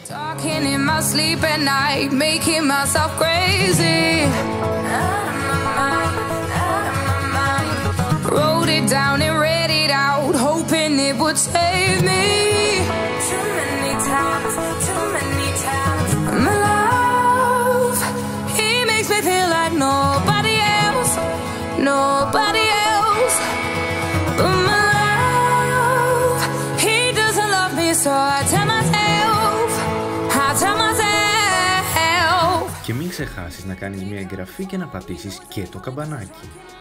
Talking in my sleep at night, making myself crazy. Out of my mind, out of my mind. Wrote it down and read it out, hoping it would save me. Too many times, too many times. My love, he makes me feel like nobody else, nobody else. But my love, he doesn't love me, so I tell myself. Και μην ξεχάσεις να κάνεις μια εγγραφή και να πατήσεις και το καμπανάκι.